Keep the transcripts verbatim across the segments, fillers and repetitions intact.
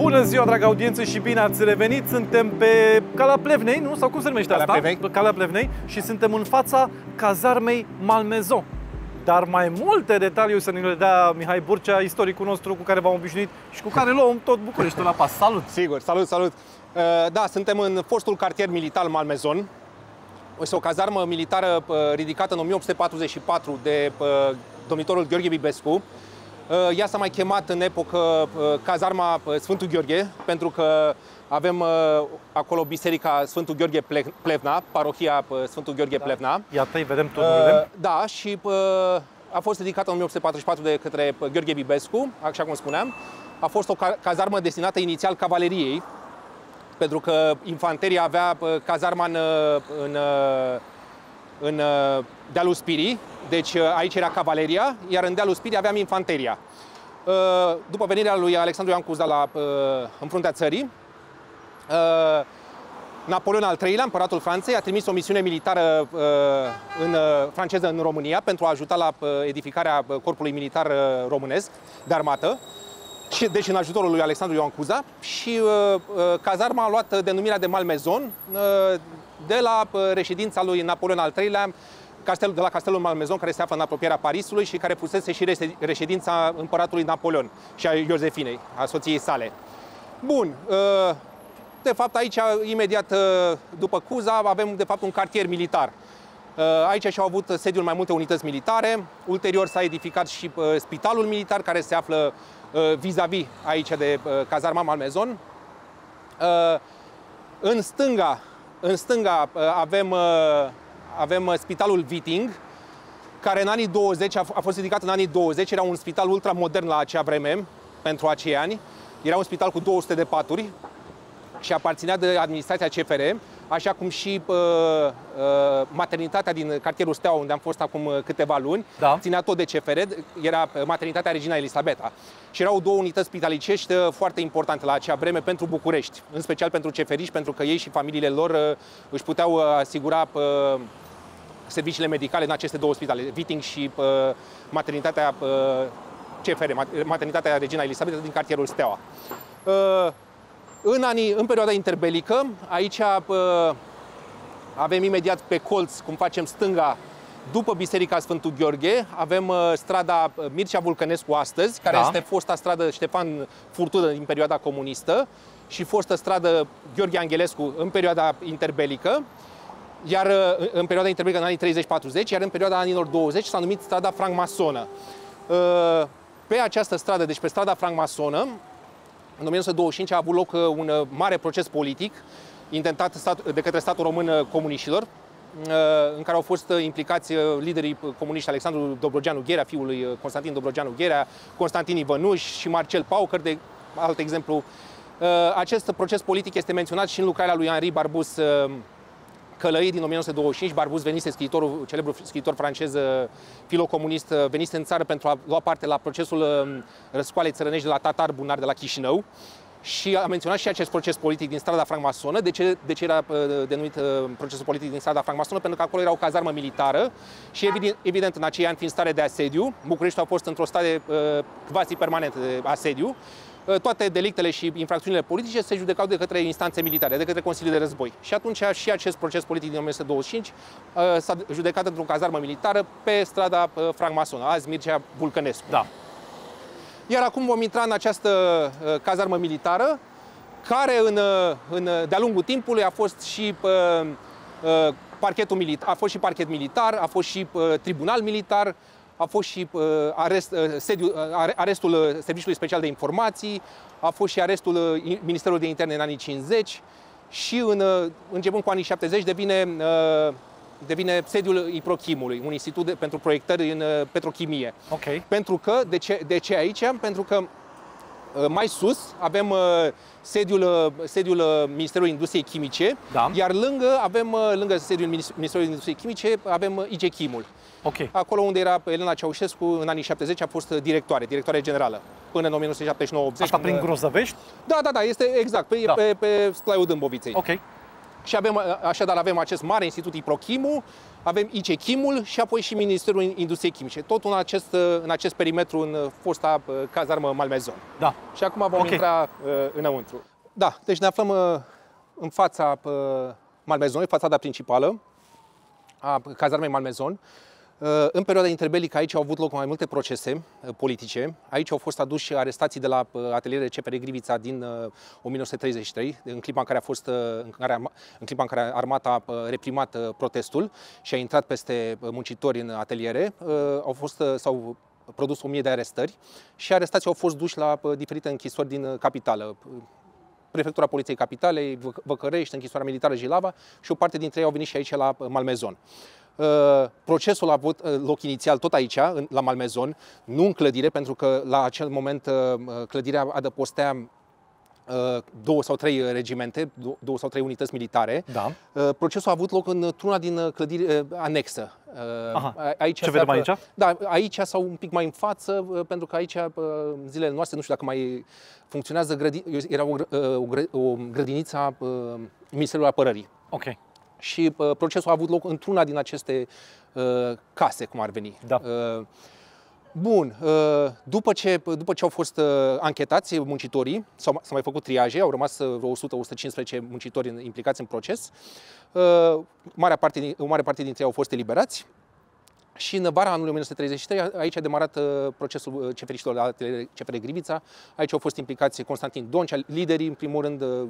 Bună ziua, dragă audiență, și bine ați revenit! Suntem pe Calea Plevnei, nu? Sau cum se numește Calea asta? Plevnei. Calea Plevnei. Și suntem în fața cazarmei Malmaison. Dar mai multe detalii o să ne le dea Mihai Burcea, istoricul nostru cu care v-am obișnuit și cu care luăm tot Bucureștiul la pas. Salut! Sigur, salut, salut! Da, suntem în fostul cartier militar Malmaison. Este o cazarmă militară ridicată în o mie opt sute patruzeci și patru de domnitorul Gheorghe Bibescu. Ea s-a mai chemat în epocă cazarma Sfântul Gheorghe, pentru că avem acolo biserica Sfântul Gheorghe Plevna, parohia Sfântul Gheorghe da. Plevna. Iată, îi vedem turnurile. Da, și a fost ridicată în o mie opt sute patruzeci și patru de către Gheorghe Bibescu, așa cum spuneam. A fost o cazarmă destinată inițial cavaleriei, pentru că infanteria avea cazarma în, în, în dealul Spirii, deci aici era cavaleria, iar în dealul Spirii aveam infanteria. După venirea lui Alexandru Ioan Cuza la, în fruntea țării, Napoleon al treilea, împăratul Franței, a trimis o misiune militară în, franceză în România pentru a ajuta la edificarea corpului militar românesc de armată. Și, deci în ajutorul lui Alexandru Ioan Cuza, și uh, cazarma a luat denumirea de Malmaison uh, de la uh, reședința lui Napoleon al treilea, castelul, de la castelul Malmaison, care se află în apropierea Parisului și care fusese și reședința împăratului Napoleon și a Iosefinei, a soției sale. Bun, uh, de fapt aici, imediat uh, după Cuza, avem de fapt un cartier militar. Uh, aici și-au avut sediul mai multe unități militare, ulterior s-a edificat și uh, spitalul militar, care se află vis-a-vis aici de uh, cazarma Malmaison. Uh, în stânga, în stânga uh, avem, uh, avem spitalul Viting, care în anii douăzeci, a, a fost ridicat în anii douăzeci, era un spital ultramodern la acea vreme, pentru acei ani. Era un spital cu două sute de paturi și aparținea de administrația C F R, așa cum și uh, uh, maternitatea din cartierul Steaua, unde am fost acum câteva luni, da. ținea tot de C F R, era maternitatea Regina Elisabeta. Și erau două unități spitalicești foarte importante la acea vreme pentru București, în special pentru ceferiși, pentru că ei și familiile lor uh, își puteau asigura uh, serviciile medicale în aceste două spitale, Viting și uh, maternitatea uh, C F R, maternitatea Regina Elisabeta din cartierul Steaua. Uh, În, anii, în perioada interbelică, aici uh, avem imediat pe colț, cum facem stânga, după Biserica Sfântul Gheorghe, avem uh, strada Mircea Vulcănescu astăzi, care da. este fosta stradă Ștefan Furtună din perioada comunistă și fostă stradă Gheorghe Angelescu în perioada interbelică, iar uh, în perioada interbelică în anii treizeci patruzeci, iar în perioada anilor douăzeci s-a numit strada francmasonă. Uh, pe această stradă, deci pe strada francmasonă, în o mie nouă sute douăzeci și cinci a avut loc un mare proces politic intentat de către statul român comuniștilor, în care au fost implicați liderii comuniști Alexandru Dobrogeanu Gherea, fiul lui Constantin Dobrogeanu Gherea, Constantin Ivănuș și Marcel Paucăr, de alt exemplu. Acest proces politic este menționat și în lucrarea lui Henri Barbus Călăi din o mie nouă sute douăzeci și cinci. Barbus venise, scriitorul, celebrul scriitor francez filocomunist, venise în țară pentru a lua parte la procesul răscoalei țărănești de la tatar bunari de la Chișinău și a menționat și acest proces politic din strada francmasonă. De ce, de ce era denumit procesul politic din strada francmasonă? Pentru că acolo era o cazarmă militară și evident, evident în acei ani, fiind stare de asediu, Bucureștiul a fost într-o stare quasi permanentă de asediu. Toate delictele și infracțiunile politice se judecau de către instanțe militare, de către Consiliul de Război. Și atunci și acest proces politic din o mie nouă sute douăzeci și cinci s-a judecat într-o cazarmă militară pe strada francmasonă, azi Mircea Vulcănescu. Da. Iar acum vom intra în această cazarmă militară, care în, în, de-a lungul timpului a fost și parchetul militar, a fost și parchet militar, a fost și tribunal militar, a fost și uh, arest, uh, sediu, uh, arestul Serviciului Special de Informații, a fost și arestul uh, Ministerului de Interne în anii cincizeci și în, uh, începând cu anii șaptezeci devine, uh, devine sediul Iprochimului, un institut de, pentru proiectări în uh, petrochimie. Okay. Pentru că, de ce, de ce aici? Pentru că uh, mai sus avem uh, sediul, uh, sediul uh, Ministerului Industriei Chimice, da. iar lângă, avem, uh, lângă sediul Ministerului Industriei Chimice avem uh, Igechimul. Okay. Acolo unde era Elena Ceaușescu, în anii șaptezeci, a fost directoare, directoare generală, până în o mie nouă sute șaptezeci și nouă optzeci. Asta prin Grozăvești? Da, da, da, este exact, pe, da. pe, pe Sclaiul Dâmboviței. Okay. Și avem, așadar avem acest mare institut Iprochimu, avem I C E Chimul și apoi și Ministerul Industriei Chimice. Tot în acest, în acest perimetru, în fosta cazarmă Malmezon. Da. Și acum vom okay. intra uh, înăuntru. Da, deci ne aflăm uh, în fața uh, Malmezonului, fațada principală a cazarmei Malmezon. În perioada interbelică aici au avut loc mai multe procese politice. Aici au fost aduși arestații de la atelierele C P R Grivița din o mie nouă sute treizeci și trei, în clipa în care a fost în, care, în clipa în care armata a reprimat protestul și a intrat peste muncitori în ateliere. Au fost s-au produs o mie de arestări și arestații au fost duși la diferite închisori din capitală. Prefectura Poliției Capitalei, Văcărești, închisoarea militară Jilava și o parte dintre ei au venit și aici la Malmezon. Uh, procesul a avut loc inițial tot aici, în, la Malmezon, nu în clădire, pentru că la acel moment uh, clădirea adăpostea uh, două sau trei regimente, două sau trei unități militare. Da. Uh, procesul a avut loc într-una din clădiri uh, anexă. Aha. Aici Ce vedem aici? Da, aici sau un pic mai în față, pentru că aici, în zilele noastre, nu știu dacă mai funcționează, grădi... era o, o, o grădiniță a Ministerului Apărării. Ok. Și uh, procesul a avut loc într-una din aceste uh, case, cum ar veni. Da. Uh, bun, uh, după, ce, după ce au fost uh, anchetați muncitorii, s-au mai făcut triaje, au rămas vreo o sută - o sută cincisprezece muncitori implicați în proces, uh, marea parte, o mare parte dintre ei au fost eliberați. Și în vara anului o mie nouă sute treizeci și trei, aici a demarat uh, procesul ceferiștilor la C P R Grivița. Aici au fost implicați Constantin Doncea, liderii, în primul rând, uh,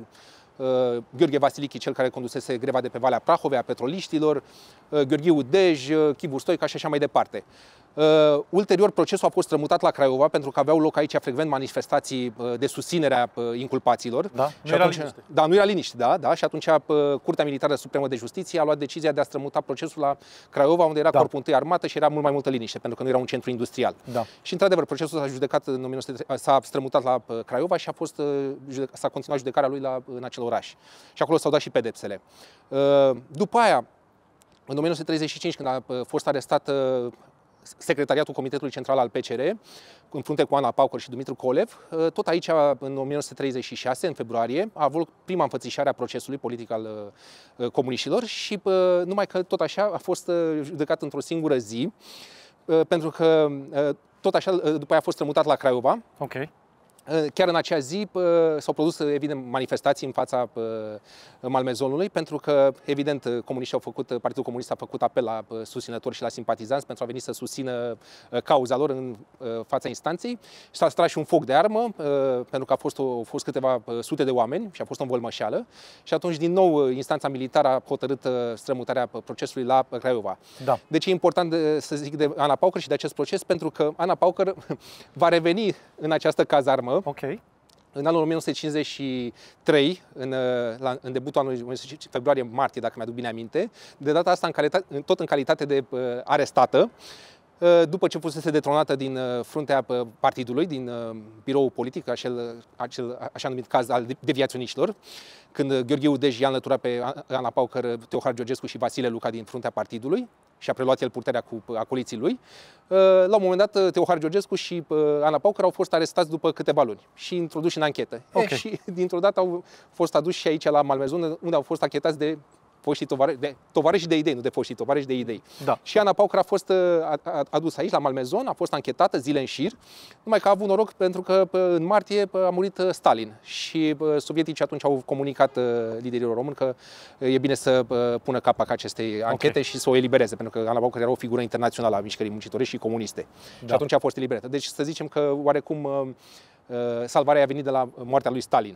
Uh, Gheorghe Vasilichi, cel care condusese greva de pe Valea Prahovei a petroliștilor, uh, Gheorghiu Dej, uh, Chivu Stoica și așa mai departe. Uh, ulterior, procesul a fost strămutat la Craiova pentru că aveau loc aici frecvent manifestații uh, de susținere a uh, inculpaților. Da, și nu atunci, era liniște. Da, nu era liniște, da, da. Și atunci uh, Curtea Militară Supremă de Justiție a luat decizia de a strămuta procesul la Craiova, unde era da. Corpul întâi armată și era mult mai multă liniște, pentru că nu era un centru industrial. Da. Și într-adevăr, procesul s-a judecat în o mie nouă sute treizeci, s-a strămutat la uh, Craiova și a fost uh, s-a continuat judecarea lui la, în acel oraș. Și acolo s-au dat și pedepsele. Uh, după aia, în o mie nouă sute treizeci și cinci, când a uh, fost arestat uh, Secretariatul Comitetului Central al P C R, în frunte cu Ana Paucăr și Dumitru Colev, tot aici, în o mie nouă sute treizeci și șase, în februarie, a avut prima înfățișare a procesului politic al comuniștilor și numai că tot așa a fost judecat într-o singură zi, pentru că tot așa după aia a fost strămutat la Craiova. Okay. Chiar în acea zi s-au produs, evident, manifestații în fața Malmezonului, pentru că, evident, comuniștii au făcut, Partidul Comunist a făcut apel la susținători și la simpatizanți pentru a veni să susțină cauza lor în fața instanței. S-a tras și un foc de armă, pentru că a fost, au fost câteva sute de oameni și a fost o învălmășeală. Și atunci, din nou, instanța militară a hotărât strămutarea procesului la Craiova. Da. Deci e important să zic de Ana Paucăr și de acest proces, pentru că Ana Paucăr va reveni în această cazarmă. Okay. În anul o mie nouă sute cincizeci și trei, în, la, în debutul anului februarie-martie, dacă mi-aduc bine aminte, de data asta în calitate, tot în calitate de uh, arestată, uh, după ce fusese detronată din uh, fruntea uh, partidului, din uh, biroul politic, acel, acel așa numit caz al deviaționiștilor, când Gheorghiu Dej i-a înlăturat pe Ana Paucăr, Teohar Georgescu și Vasile Luca din fruntea partidului și a preluat el purtarea cu acoliții lui. La un moment dat, Teohar Georgescu și Ana Paucăr au fost arestați după câteva luni și introduși în anchetă. Okay. E, și dintr-o dată au fost aduși și aici la Malmezon, unde au fost achetați de foștii tovarăși de, tovarăși de idei, nu de foștii tovarăși de idei. Da. Și Ana Paucăr a fost adusă aici, la Malmezon, a fost anchetată zile în șir, numai că a avut noroc pentru că în martie a murit Stalin și sovieticii atunci au comunicat liderilor români că e bine să pună capac acestei anchete, okay, și să o elibereze, pentru că Ana Paucăr era o figură internațională a mișcării muncitorești și comuniste. Da. Și atunci a fost eliberată. Deci să zicem că oarecum salvarea a venit de la moartea lui Stalin.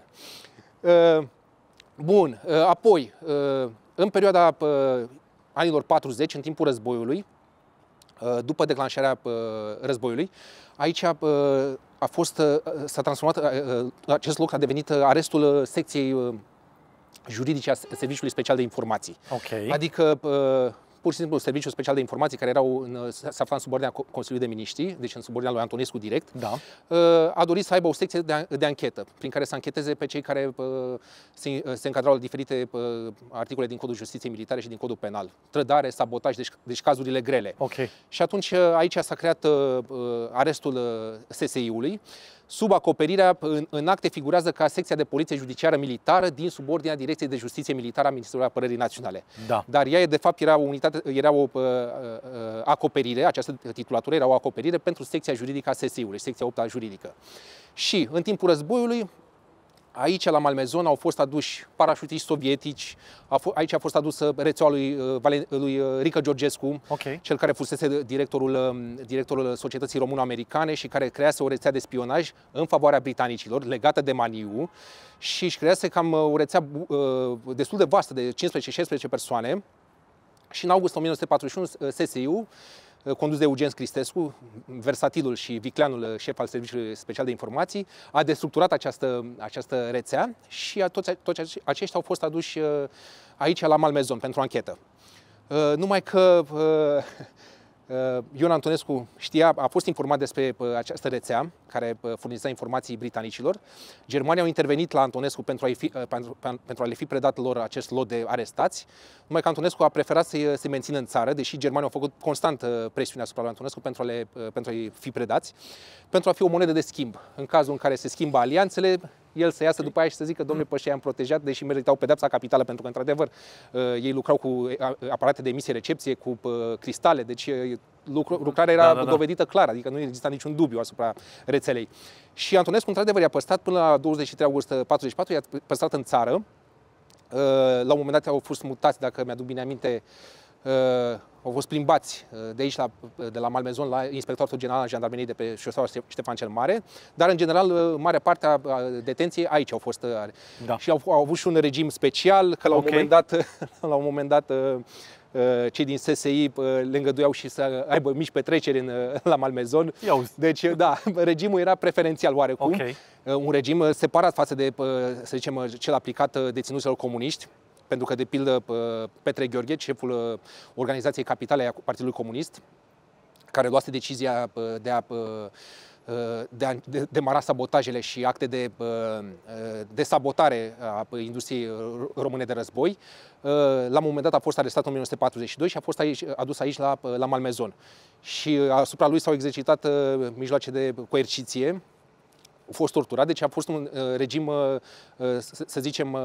Bun, apoi, în perioada anilor patruzeci, în timpul războiului, după declanșarea războiului, aici a fost, s-a transformat, acest loc a devenit arestul secției juridice a Serviciului Special de Informații. Okay. Adică pur și simplu Serviciul Special de Informații, care erau în, se afla în subordinea Consiliului de Miniștri, deci în subordinea lui Antonescu direct, Da. a dorit să aibă o secție de, de anchetă, prin care să ancheteze pe cei care se, se încadrau la diferite articole din Codul Justiției Militare și din Codul Penal. Trădare, sabotaj, deci, deci cazurile grele. Okay. Și atunci aici s-a creat arestul S S I-ului. Sub acoperirea, în, în acte figurează ca secția de poliție judiciară militară din subordinea Direcției de Justiție Militară a Ministerului Apărării Naționale. Da. Dar ea, de fapt, era o unitate, era o uh, uh, acoperire, această titulatură era o acoperire pentru secția juridică a S S I-ului, secția opta juridică. Și în timpul războiului, aici, la Malmezon, au fost aduși parașutiști sovietici, a aici a fost adusă rețeaua lui, lui Rică Georgescu, okay. cel care fusese directorul, directorul Societății Româno-Americane și care crease o rețea de spionaj în favoarea britanicilor, legată de Maniu, și își crease cam o rețea destul de vastă, de cincisprezece șaisprezece persoane. Și în august o mie nouă sute patruzeci și unu, S S I-ul, condus de Eugen Cristescu, versatilul și vicleanul șef al Serviciului Special de Informații, a destructurat această, această rețea și toți, toți aceștia au fost aduși aici la Malmezon pentru anchetă. Numai că Ion Antonescu știa, a fost informat despre această rețea care furniza informații britanicilor. Germanii au intervenit la Antonescu pentru a, fi, pentru, pentru a le fi predat lor acest lot de arestați, numai că Antonescu a preferat să se mențină în țară, deși germanii au făcut constant presiune asupra lui Antonescu pentru a le, pentru a-i fi predați, pentru a fi o monedă de schimb. În cazul în care se schimbă alianțele, el să iasă după aia și să zică, domnule, pe ăștia am protejat, deși meritau pedepsa capitală, pentru că, într-adevăr, ei lucrau cu aparate de emisie-recepție, cu cristale, deci lucru, lucrarea era da, da, da. dovedită clar, adică nu exista niciun dubiu asupra rețelei. Și Antonescu, într-adevăr, i-a păstrat până la douăzeci și trei august patruzeci și patru, i-a păstrat în țară. La un moment dat au fost mutați, dacă mi-aduc bine aminte, au fost plimbați de aici, la, de la Malmezon, la Inspectoratul General al Jandarmeriei de pe șoseaua Ștefan cel Mare, dar, în general, marea parte a detenției aici au fost. Da. Și au, au avut și un regim special, că la un okay. moment dat, la un moment dat cei din S S I le îngăduiau și să aibă mici petreceri în, la Malmezon. Deci, da, regimul era preferențial oarecum. Okay. Un regim separat față de, să zicem, cel aplicat deținuților comuniști. Pentru că, de pildă, Petre Gheorghe, șeful organizației capitale a Partidului Comunist, care luase decizia de a, de a demara sabotajele și acte de, de sabotare a industriei române de război, la un moment dat a fost arestat în o mie nouă sute patruzeci și doi și a fost aici, adus aici la, la Malmezon. Și asupra lui s-au exercitat mijloace de coerciție, a fost torturat, deci a fost un regim, să zicem,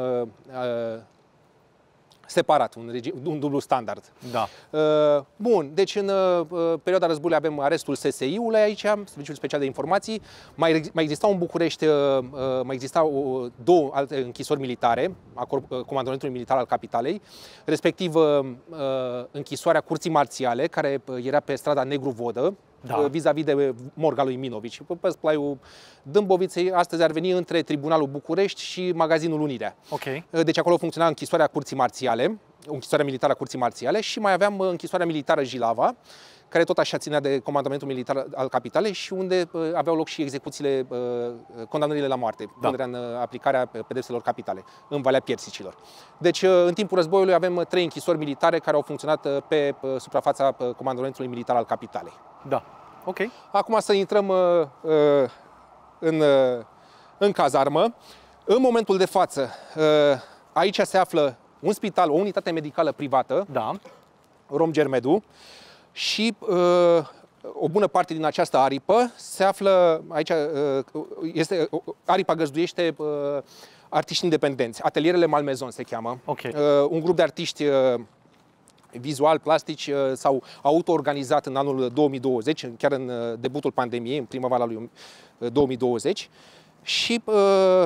separat, un, regim, un dublu standard. Da. Uh, bun, deci în uh, perioada războiului avem arestul S S I-ului aici, Serviciul Special de Informații. Mai, mai exista în București, uh, mai exista uh, două alte închisori militare, a Comandamentului Militar al Capitalei, respectiv uh, închisoarea Curții Marțiale, care uh, era pe strada Negru Vodă, vis-a-vis da. -vis de morga lui Minovici. Pe splaiul Dâmboviței, astăzi ar veni între Tribunalul București și Magazinul Unirea. Okay. Deci acolo funcționa închisoarea Curții Marțiale, închisoarea militară a Curții Marțiale, și mai aveam închisoarea militară Jilava, care tot așa ținea de Comandamentul Militar al Capitalei și unde aveau loc și execuțiile, condamnările la moarte, da. punerea în aplicarea pedepselor capitale, în Valea Piersicilor. Deci, în timpul războiului avem trei închisori militare care au funcționat pe suprafața Comandamentului Militar al Capitalei. Da, ok. Acum să intrăm uh, în, uh, în cazarmă. În momentul de față, uh, aici se află un spital, o unitate medicală privată, da. Rom Germedu, și uh, o bună parte din această aripă se află aici, uh, este, uh, aripa găzduiește uh, artiști independenți, Atelierele Malmezon se cheamă. Okay. Uh, un grup de artiști uh, vizual, plastici, s-au auto-organizat în anul două mii douăzeci, chiar în debutul pandemiei, în primăvara lui două mii douăzeci, și uh,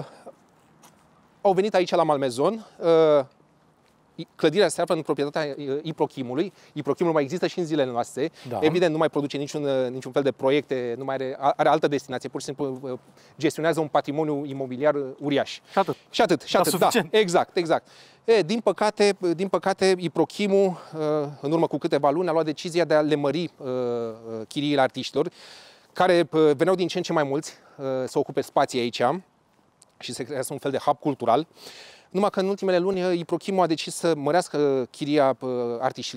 au venit aici la Malmezon. Uh, Clădirea se află în proprietatea Iprochimului. Iprochimul mai există și în zilele noastre. Da. Evident, nu mai produce niciun, niciun fel de proiecte, nu mai are, are altă destinație, pur și simplu gestionează un patrimoniu imobiliar uriaș. Și atât. Și atât, și atât, da. Exact, exact. E, din păcate, din păcate, Iprochimul, în urmă cu câteva luni, a luat decizia de a le mări chiriile artiștilor, care veneau din ce în ce mai mulți să ocupe spații aici și se creează un fel de hub cultural. Numai că în ultimele luni Iprochimul a decis să mărească chiria artiștilor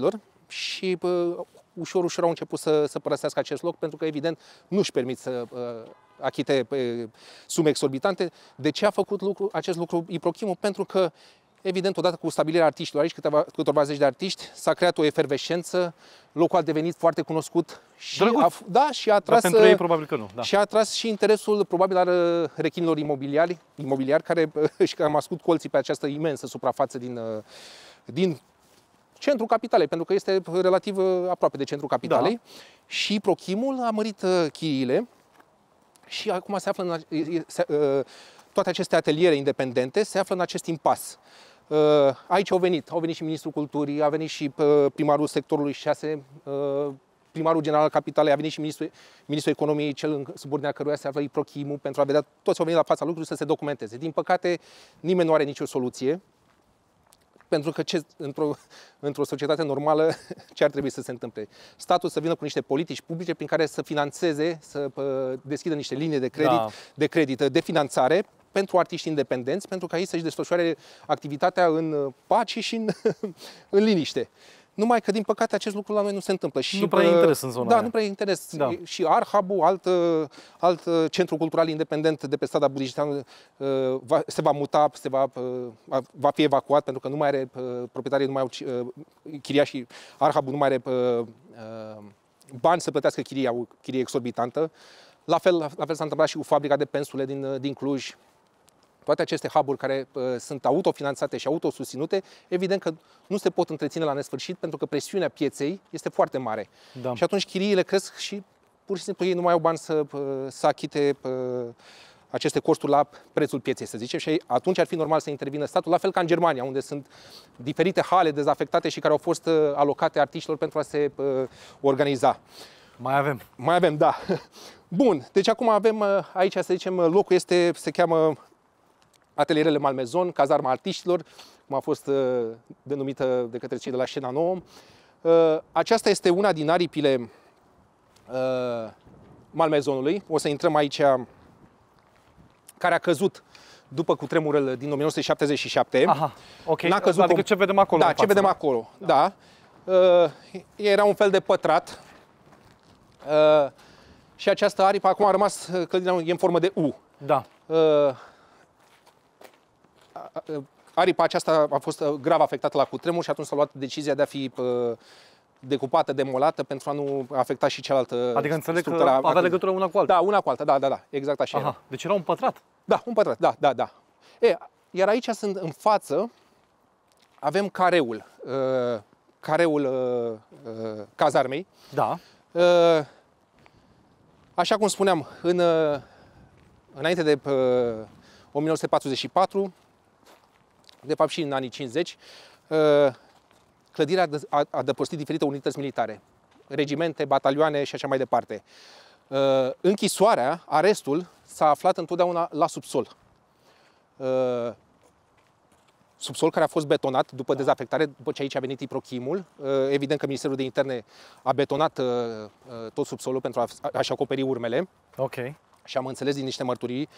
și uh, ușor, ușor au început să, să părăsească acest loc, pentru că, evident, nu-și permit să uh, achite uh, sume exorbitante. De ce a făcut lucru, acest lucru Iprochimul? Pentru că, evident, odată cu stabilirea artiștilor aici, câteva, câteva zeci de artiști, s-a creat o efervescență, locul a devenit foarte cunoscut și a, da, și a atras, Dar pentru ei probabil că nu. Da. Și a atras și interesul probabil al rechinilor imobiliari, imobiliari care își cam ascut colții pe această imensă suprafață din, din centrul capitalei, pentru că este relativ aproape de centrul capitalei. Da. Și Prochimul a mărit chiriile și acum se află în, se, toate aceste ateliere independente se află în acest impas. Aici au venit, au venit și Ministrul Culturii, a venit și primarul sectorului șase, primarul general al capitalei, a venit și ministrul, ministrul economiei, cel în subordinea căruia se află Iprochimul, pentru a vedea, toți au venit la fața lucrurilor să se documenteze. Din păcate, nimeni nu are nicio soluție, pentru că într-o într-o societate normală ce ar trebui să se întâmple? Statul să vină cu niște politici publice prin care să finanțeze, să deschidă niște linii de credit, da. de credit, de finanțare pentru artiști independenți, pentru ca ei să-și desfășoare activitatea în pace și în, în liniște. Numai că, din păcate, acest lucru la noi nu se întâmplă. Și, nu prea e interes în zona Da, aia. nu prea e interes. Da. Și Arhabu, alt, alt centru cultural independent de pe strada Budișteanu, se va muta, se va, va fi evacuat, pentru că nu mai are, proprietarii nu mai au, chiriașii, Arhabu nu mai are bani să plătească chirie, chirie exorbitantă. La fel, la fel s-a întâmplat și cu fabrica de pensule din, din Cluj. Toate aceste hub-uri care uh, sunt autofinanțate și autosusținute, evident că nu se pot întreține la nesfârșit, pentru că presiunea pieței este foarte mare. Da. Și atunci chiriile cresc și pur și simplu ei nu mai au bani să, uh, să achite uh, aceste costuri la prețul pieței, să zicem, și atunci ar fi normal să intervină statul, la fel ca în Germania, unde sunt diferite hale dezafectate și care au fost uh, alocate artiștilor pentru a se uh, organiza. Mai avem. Mai avem, da. Bun, deci acum avem uh, aici, să zicem, locul este, se cheamă Atelierele Malmezon, cazarma artiștilor, cum a fost uh, denumită de către cei de la Scena Nouă. Uh, aceasta este una din aripile uh, Malmezonului. O să intrăm aici, care a căzut după cutremurul din o mie nouă sute șaptezeci și șapte. Aha, ok. N-a căzut adică cum... ce vedem acolo? Da, ce vedem acolo, da. da. Uh, era un fel de pătrat. Uh, și această aripă, acum a rămas, clădirea e în formă de U. Da. Uh, Aripa aceasta a fost grav afectată la cutremur și atunci s-a luat decizia de a fi decupată, demolată, pentru a nu afecta și cealaltă. Adică înțeleg că avea legătură una cu alta. Da, una cu alta, da, da, da, exact așa. Aha, deci era un pătrat. Da, un pătrat, da, da, da. E, iar aici sunt în față, avem careul, uh, careul uh, uh, cazarmei. Da. Uh, așa cum spuneam, în, uh, înainte de uh, o mie nouă sute patruzeci și patru, de fapt și în anii cincizeci, clădirea a adăpostit diferite unități militare, regimente, batalioane și așa mai departe. Închisoarea, arestul, s-a aflat întotdeauna la subsol. Subsol care a fost betonat după dezafectare, după ce aici a venit Iprochimul. Evident că Ministerul de Interne a betonat tot subsolul pentru a-și acoperi urmele. Ok. Și am înțeles din niște mărturii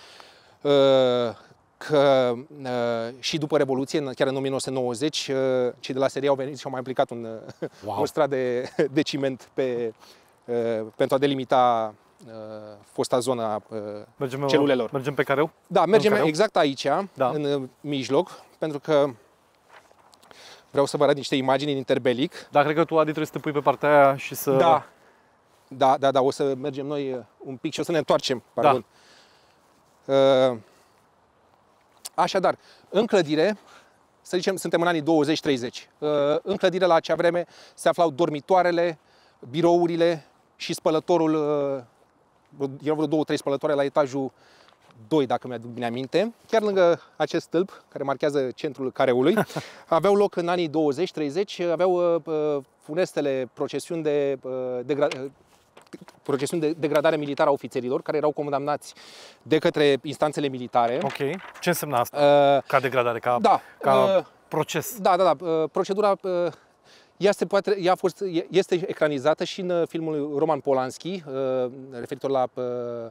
că uh, și după Revoluție, chiar în o mie nouă sute nouăzeci, uh, cei de la S R I au venit și au mai aplicat un, wow. un strat de, de ciment pe, uh, pentru a delimita uh, fosta zonă a uh, mergem celulelor. Mergem pe careu? Da, mergem careu? exact aici, da. în uh, mijloc, pentru că vreau să vă arăt niște imagini în interbelic. Da, cred că tu, Adi, trebuie să te pui pe partea aia și să... Da, da, da, da, o să mergem noi un pic și o să ne întoarcem. Pardon. Da. Uh, Așadar, în clădire, să zicem, suntem în anii douăzeci treizeci. În clădire, la acea vreme, se aflau dormitoarele, birourile și spălătorul. Erau vreo două, trei spălătoare la etajul doi, dacă mi-aduc bine aminte. Chiar lângă acest stâlp, care marchează centrul careului, aveau loc în anii douăzeci treizeci, aveau funestele procesiuni de, de procesiuni de degradare militară a ofițerilor, care erau condamnați de către instanțele militare. Ok. Ce înseamnă asta? Uh, ca degradare, ca, da, ca uh, proces? Da, da, da. Uh, procedura uh, ea, se poate, ea a fost, este ecranizată și în filmul Roman Polanski, uh, referitor la uh,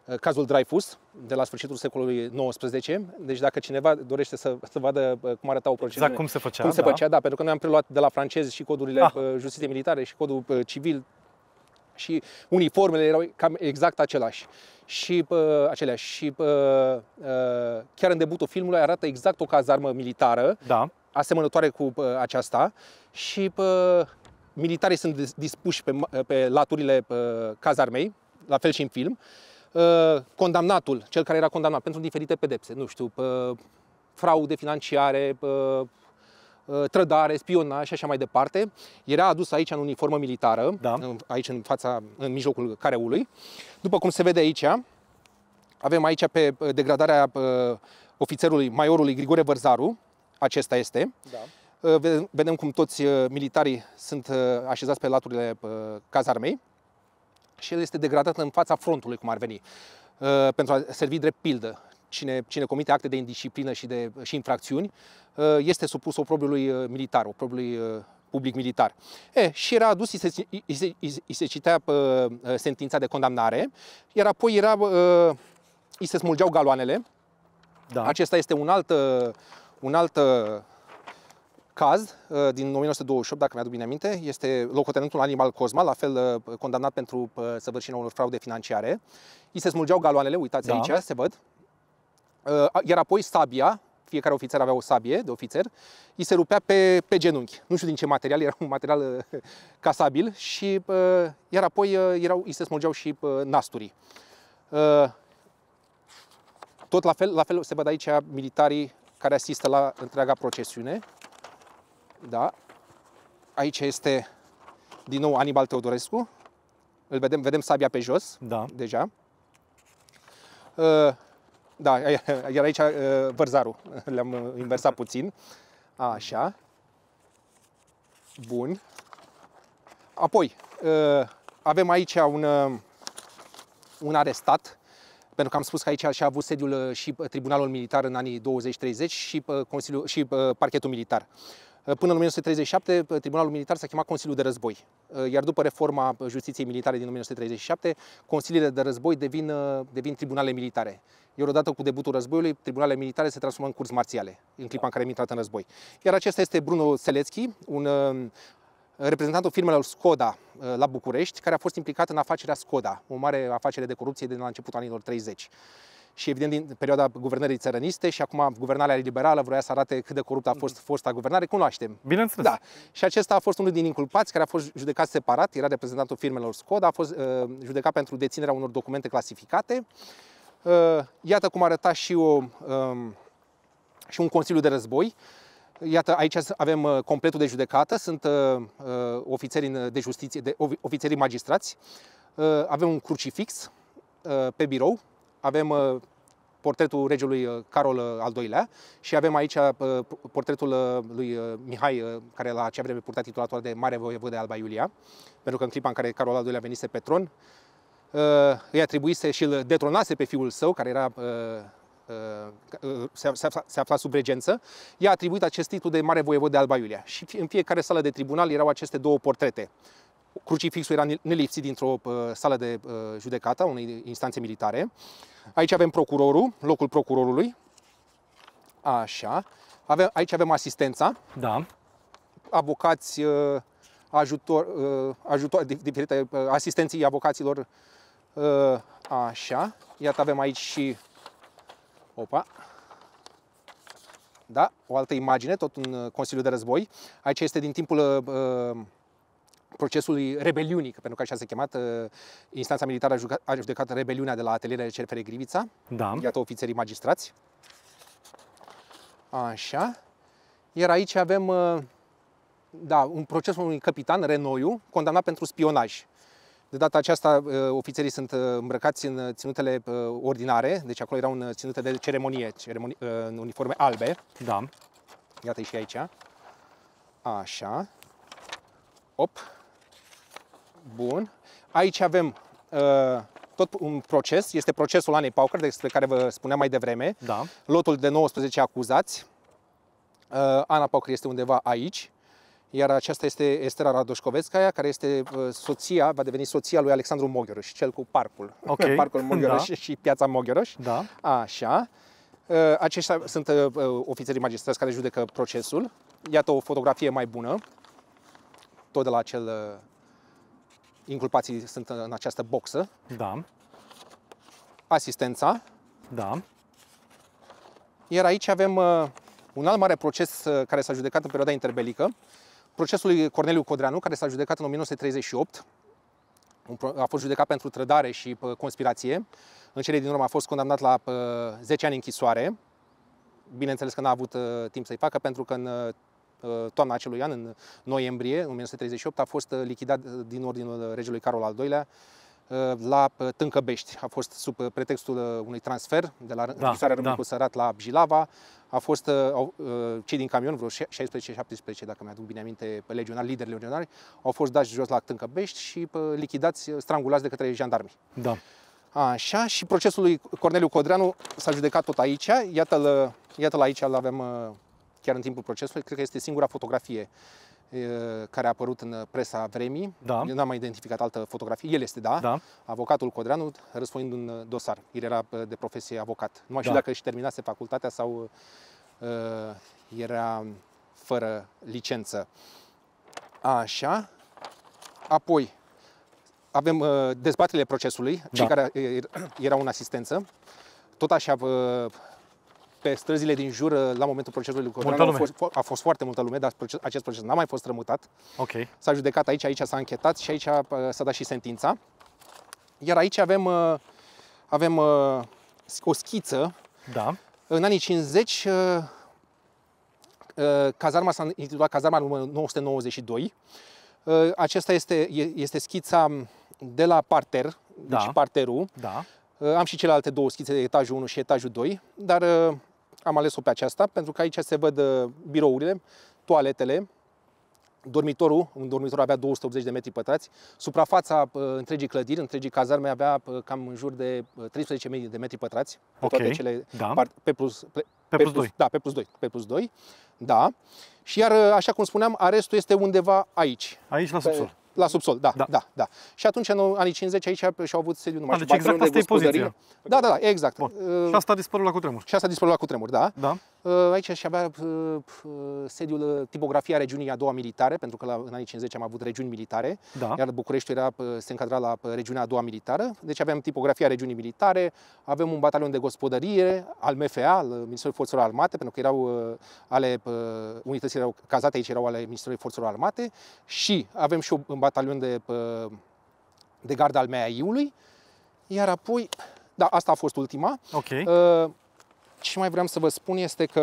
cazul Dreyfus, de la sfârșitul secolului nouăsprezece. Deci dacă cineva dorește să, să vadă cum arăta o procesiune, exact cum se făcea, cum se da. făcea, da, pentru că noi am preluat de la francezi și codurile ah. justiției militare și codul civil și uniformele erau cam exact același. Și uh, aceleași. Și uh, uh, chiar în debutul filmului arată exact o cazarmă militară, da. asemănătoare cu uh, aceasta și uh, militarii sunt dispuși pe, pe laturile uh, cazarmei, la fel și în film. Uh, condamnatul, cel care era condamnat pentru diferite pedepse, nu știu, uh, fraude financiare, uh, trădare, spionaj și așa mai departe, era adus aici în uniformă militară, da. aici în fața, în mijlocul careului. După cum se vede aici, avem aici pe degradarea ofițerului, majorului Grigore Vărzaru, acesta este. Da. Vedem cum toți militarii sunt așezați pe laturile cazarmei și el este degradat în fața frontului, cum ar veni, pentru a servi drept pildă. Cine, cine comite acte de indisciplină și, de, și infracțiuni este supus oprobiului militar, oprobiului public militar. E, și era adus, îi se, îi se, îi se citea sentința de condamnare, iar apoi era, îi se smulgeau galoanele. Da. Acesta este un alt, un alt caz din o mie nouă sute douăzeci și opt, dacă mi-aduc bine aminte. Este locotenentul Animal Cosma, la fel condamnat pentru săvârșirea unor fraude financiare. Îi se smulgeau galoanele, uitați da. aici, se văd. Iar apoi sabia, fiecare ofițer avea o sabie de ofițer, îi se rupea pe, pe genunchi. Nu știu din ce material, era un material casabil și iar apoi erau, îi se smulgeau și nasturii. Tot la fel, la fel se văd aici militarii care asistă la întreaga procesiune. Da. Aici este din nou Anibal Teodorescu. Îl vedem, vedem sabia pe jos, da. deja. Da, iar aici Vărzaru, le-am inversat puțin. Așa. Bun. Apoi, avem aici un, un arestat, pentru că am spus că aici și-a avut sediul și Tribunalul Militar în anii douăzeci treizeci și, Consiliul, și Parchetul Militar. Până în o mie nouă sute treizeci și șapte, Tribunalul Militar s-a chemat Consiliul de Război, iar după reforma Justiției Militare din o mie nouă sute treizeci și șapte, Consiliile de Război devin, devin tribunale militare. Iar odată cu debutul războiului, tribunalele militare se transformă în curs marțiale, în clipa în care am intrat în război. Iar acesta este Bruno Selețchi, un reprezentantul firmelor Skoda la București, care a fost implicat în afacerea Skoda, o mare afacere de corupție de la începutul anilor treizeci. Și evident din perioada guvernării țărăniste și acum guvernarea liberală vroia să arate cât de coruptă a fost fosta guvernare, cunoaștem. Bineînțeles. Da. Și acesta a fost unul din inculpați care a fost judecat separat, era reprezentantul firmelor Skoda, a fost uh, judecat pentru deținerea unor documente clasificate. Uh, iată cum arăta și, o, um, și un Consiliu de Război. Iată, aici avem uh, completul de judecată, sunt uh, uh, ofițeri de justiție, de, ofițerii magistrați. Uh, avem un crucifix uh, pe birou. Avem uh, portretul regelui uh, Carol al doilea și avem aici uh, portretul uh, lui uh, Mihai, uh, care la acea vreme purta titulatul de Mare Voievod de Alba Iulia, pentru că în clipa în care Carol al doilea venise pe tron, uh, îi atribuise și îl detronase pe fiul său, care era, uh, uh, se, se, se afla sub regență, i-a atribuit acest titlu de Mare Voievod de Alba Iulia. Și în fiecare sală de tribunal erau aceste două portrete. Crucifixul era nelipsit dintr-o uh, sală de uh, judecată, unei instanțe militare. Aici avem procurorul, locul procurorului. Așa. Avem, aici avem asistența. Da. Avocați, uh, ajutor, uh, ajutor, diferite uh, asistenții avocaților. Uh, așa. Iată avem aici și... Opa. Da, o altă imagine, tot un Consiliu de Război. Aici este din timpul... Uh, procesului rebeliunii, pentru că așa se chemat, instanța militară a, jucat, a judecat rebeliunea de la atelierele C F R Grivița. Da. Iată ofițerii magistrați. Așa. Iar aici avem da, un proces unui capitan, Renoiu, condamnat pentru spionaj. De data aceasta, ofițerii sunt îmbrăcați în ținutele ordinare, deci acolo erau în ținute de ceremonie, ceremonie în uniforme albe. Da. Iată și aici. Așa. Op. Bun. Aici avem uh, tot un proces, este procesul Anei Pauker, despre care vă spuneam mai devreme. Da. Lotul de nouăsprezece acuzați. Uh, Ana Pauker este undeva aici. Iar aceasta este Estera Radoșcovescaia, care este soția, va deveni soția lui Alexandru Mogheroș, cel cu parcul. Okay. Parcul Mogheroș da. și piața Mogheroș. Da. Așa. Aceștia sunt ofițerii magistrați care judecă procesul. Iată o fotografie mai bună. Tot de la acel... Inculpații sunt în această boxă. Da. Asistența. Da. Iar aici avem uh, un alt mare proces uh, care s-a judecat în perioada interbelică. Procesul lui Corneliu Codreanu, care s-a judecat în o mie nouă sute treizeci și opt. A fost judecat pentru trădare și uh, conspirație. În cele din urmă a fost condamnat la uh, zece ani închisoare. Bineînțeles că n-a avut uh, timp să-i facă, pentru că în uh, toamna acelui an, în noiembrie, în o mie nouă sute treizeci și opt, a fost uh, lichidat din ordinul regelui Carol al doilea la Tâncăbești. A fost sub pretextul unui transfer de la închisoarea da, Râmnicu da. Sărat la Bjilava. A fost au, cei din camion, vreo șaisprezece șaptesprezece, dacă mi-aduc bine aminte, legionari, lideri legionari, au fost dați jos la Tâncăbești și lichidați, strangulați de către jandarmi. Da. Așa, și procesul lui Corneliu Codreanu s-a judecat tot aici. Iată-l, iată-l aici, îl avem chiar în timpul procesului. Cred că este singura fotografie care a apărut în presa vremii. Da. Eu n-am mai identificat altă fotografie. El este, da, da. avocatul Codreanu, răsfoind un dosar. El era de profesie avocat. Nu mai știu da. dacă își terminase facultatea sau uh, era fără licență. Așa. Apoi avem uh, dezbaterile procesului, da. Cei care erau în asistență. Tot așa, uh, pe străzile din jur, la momentul procesului lui Codreanu, a fost, a fost foarte multă lume, dar proces, acest proces n-a mai fost rămutat. Okay. S-a judecat aici, aici s-a închetat și aici s-a dat și sentința. Iar aici avem, avem o schiță. Da. În anii cincizeci, cazarma s-a intitulat Cazarma numărul nouă sute nouăzeci și doi. Acesta este, este schița de la parter, da. Deci parterul. Da. Am și celelalte două schițe, etajul unu și etajul doi, dar am ales-o pe aceasta pentru că aici se văd birourile, toaletele, dormitorul, un dormitor avea două sute optzeci de metri pătrați, suprafața întregii clădiri, întregii cazarme avea cam în jur de treisprezece mii de metri pătrați, pe okay. toate cele da. pe plus, pe, pe plus doi. Da, pe plus doi, pe plus doi, da. Și iar, așa cum spuneam, arestul este undeva aici. Aici la subsol. La subsol, da, da, da, da. Și atunci, în anii cincizeci, aici și-au avut sediu numai. Deci exact asta e poziția. Da, da, da, exact. Bun. Și asta a dispărut la cutremur. Și asta a dispărut la cutremur, da. Da. Aici și avea sediul tipografia regiunii a doua militare, pentru că la, în anii cincizeci am avut regiuni militare, da. Iar Bucureștiul era, se încadra la regiunea a doua militară. Deci aveam tipografia regiunii militare, avem un batalion de gospodărie al M F A, al Ministerului Forțelor Armate, pentru că erau ale unitățile erau cazate aici, erau ale Ministerului Forțelor Armate, și avem și un batalion de de gardă al M A I-ului, iar apoi, da, asta a fost ultima. Okay. Uh, ce mai vreau să vă spun este că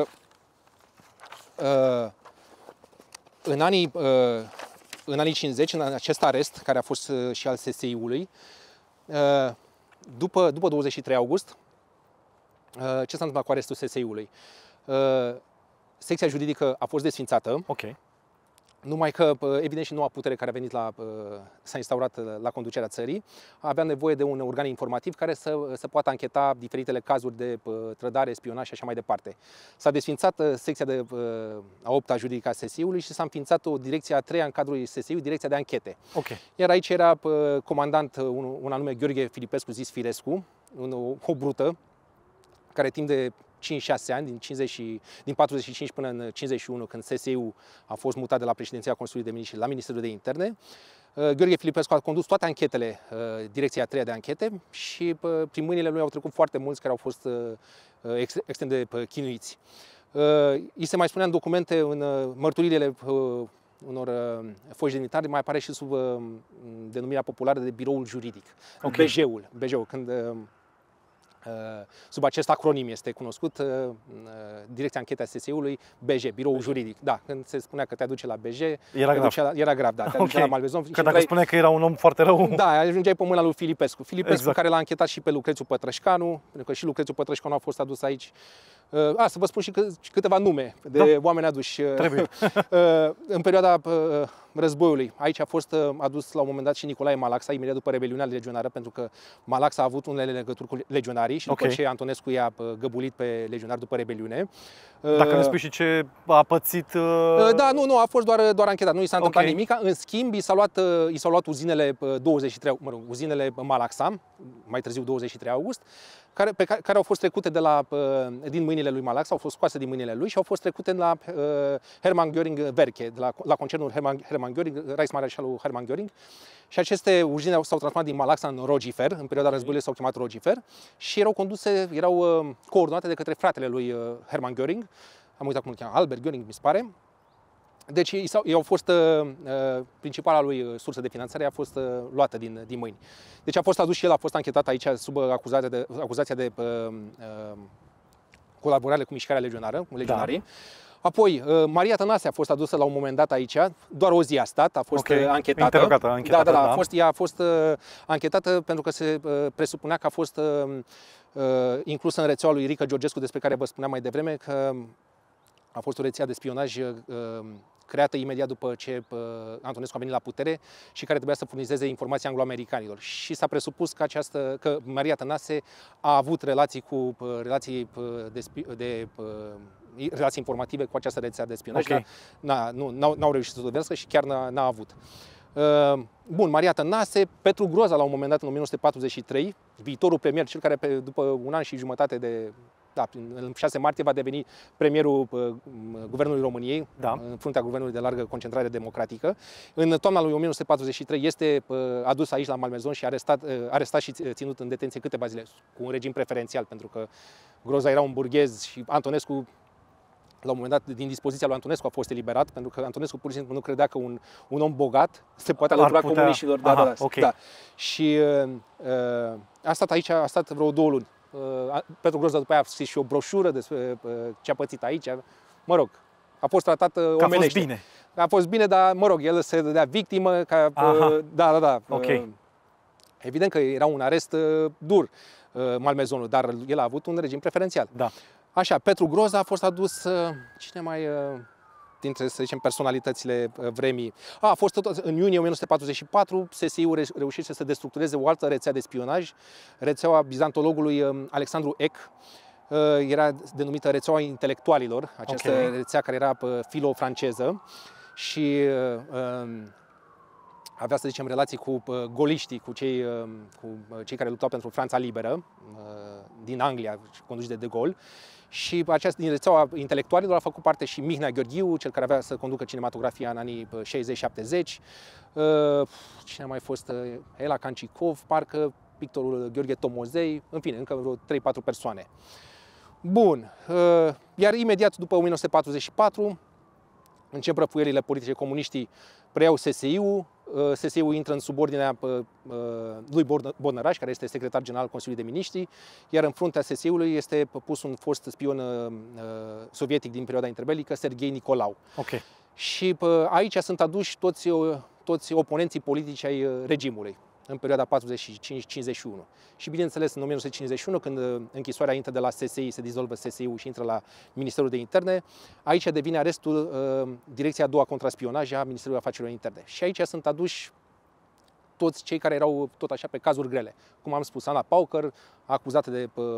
uh, în, anii, uh, în anii cincizeci, în acest arest, care a fost uh, și al S S I-ului, uh, după, după douăzeci și trei august, uh, ce s-a întâmplat cu arestul S S I-ului? Uh, secția juridică a fost desființată. Okay. Numai că, evident, și noua putere care a venit la, s-a instaurat la conducerea țării, avea nevoie de un organ informativ care să, să poată ancheta diferitele cazuri de trădare, spionaj și așa mai departe. S-a desființat secția de a opta juridică a S S I-ului și s-a înființat o direcție a treia în cadrul S S I-ului, direcția de anchete. Okay. Iar aici era comandant un, un anume Gheorghe Filipescu, zis Firescu, un, o, o brută, care timp de cinci șase ani, din, cincizeci și, din patruzeci și cinci până în cincizeci și unu, când S S I-ul a fost mutat de la președinția Consiliului de Miniștri la Ministerul de Interne, Gheorghe Filipescu a condus toate anchetele, direcția a treia de anchete, și prin mâinile lui au trecut foarte mulți care au fost extrem de chinuiți. Îi se mai spunea în documente, în mărturiile unor foști demnitari, mai apare și sub denumirea populară de biroul juridic, okay. B J-ul, B J-ul, când sub acest acronim este cunoscut, Direcția Anchete a S S I-ului, B J, biroul juridic. Da, când se spunea că te aduce la B J, era grav. La, era grav, da, te aduce okay. la Malvezon. Că dacă spunea că era un om foarte rău... Da, ajungeai pe mâna lui Filipescu. Filipescu, exact. Care l-a anchetat și pe Lucrețiu Pătrășcanu, pentru că și Lucrețiu Pătrășcanu a fost adus aici. A, să vă spun și câteva nume de da. oameni aduși. Trebuie. În perioada războiului. Aici a fost adus la un moment dat și Nicolae Malaxa, imediat după rebeliunea legionară, pentru că Malaxa a avut unele legături cu legionarii și după okay. ce Antonescu i-a găbulit pe legionari după rebeliune. Dacă ne spui și ce a pățit... Da, nu, nu, a fost doar, doar anchetat, nu i s-a întâmplat okay. nimic. În schimb, i s-au luat, i s-au luat uzinele douăzeci și trei, mă rog, uzinele Malaxa, mai târziu douăzeci și trei august, care, pe care, care au fost trecute de la, din mâinile lui Malaxa, au fost scoase din mâinile lui și au fost trecute la uh, Hermann Göring Werke, de la, la concernul Hermann, Hermann Göring, Reichsmarschalul Hermann Göring. Și aceste uzine s-au transformat din Malaxa în Rogifer, în perioada războiului s-au chemat Rogifer și erau conduse, erau uh, coordonate de către fratele lui uh, Hermann Göring, am uitat cum îl cheamă, Albert Göring, mi se pare. Deci ei au fost, uh, principala lui sursă de finanțare a fost uh, luată din, din mâini. Deci a fost adus și el, a fost anchetat aici sub acuzația de, acuzația de uh, uh, colaborare cu mișcarea legionară, cu legionarii. Da. Apoi, uh, Maria Tănase a fost adusă la un moment dat aici, doar o zi a stat, a fost okay. anchetată. Interogată, anchetată, da, da, da, da. A fost, ea a fost uh, anchetată pentru că se uh, presupunea că a fost uh, uh, inclusă în rețeaua lui Rică Georgescu, despre care vă spuneam mai devreme, că a fost o rețea de spionaj uh, creată imediat după ce uh, Antonescu a venit la putere și care trebuia să furnizeze informații anglo-americanilor. Și s-a presupus că, această, că Maria Tănase a avut relații, cu, uh, relații, uh, de, de, uh, relații informative cu această rețea de spionaj, okay. dar nu, n-au reușit să o dovedească și chiar n-a avut. Uh, bun, Maria Tănase, Petru Groza la un moment dat, în o mie nouă sute patruzeci și trei, viitorul premier, cel care pe, după un an și jumătate de... Da, în șase martie va deveni premierul uh, Guvernului României, da. în fruntea Guvernului de largă concentrare democratică. În toamna lui o mie nouă sute patruzeci și trei este uh, adus aici la Malmezon și arestat, uh, arestat și ținut în detenție câteva zile, cu un regim preferențial, pentru că Groza era un burghez și Antonescu, la un moment dat, din dispoziția lui Antonescu a fost eliberat, pentru că Antonescu pur și simplu nu credea că un, un om bogat se poate alătura putea... comuniștilor. Da, Aha, da, da, okay. da. Și uh, uh, a stat aici, a stat vreo două luni. Petru Groza după aia a scris și o broșură despre ce a pățit aici. Mă rog, a fost tratat omenește. A fost bine. A fost bine, dar mă rog, el se dădea victimă. Ca, da, da, da. Okay. Evident că era un arest dur, Malmezonul, dar el a avut un regim preferențial. Da. Așa, Petru Groza a fost adus, cine mai... dintre, să zicem, personalitățile vremii. A, a fost tot în iunie o mie nouă sute patruzeci și patru, S S I-ul reușise să destructureze o altă rețea de spionaj, rețeaua bizantologului Alexandru Eck. Era denumită rețeaua intelectualilor, această okay. rețea care era filo-franceză și avea, să zicem, relații cu goliștii, cu cei, cu cei care luptau pentru Franța liberă din Anglia, conduși de De Gaulle. Și această, din rețeaua intelectualilor a făcut parte și Mihnea Gheorghiu, cel care avea să conducă cinematografia în anii șaizeci șaptezeci. Cine a mai fost? Ela Cancicov, parcă, pictorul Gheorghe Tomozei, în fine, încă vreo trei patru persoane. Bun. Iar imediat după o mie nouă sute patruzeci și patru încep răfuierile politice, comuniștii preiau S S I-ul, S S I-ul intră în subordinea lui Bodnăraș, care este secretar general al Consiliului de Miniștri, iar în fruntea S S I-ului este pus un fost spion sovietic din perioada interbelică, Serghei Nicolau. Okay. Și aici sunt aduși toți, toți oponenții politici ai regimului în perioada patruzeci și cinci cincizeci și unu. Și bineînțeles, în o mie nouă sute cincizeci și unu, când închisoarea intră de la S S I, se dizolvă S S I-ul și intră la Ministerul de Interne, aici devine arestul uh, Direcția a doua Contraspionaj a Ministerului Afacerilor Interne. Și aici sunt aduși toți cei care erau tot așa pe cazuri grele. Cum am spus, Ana Paucăr, acuzată de uh,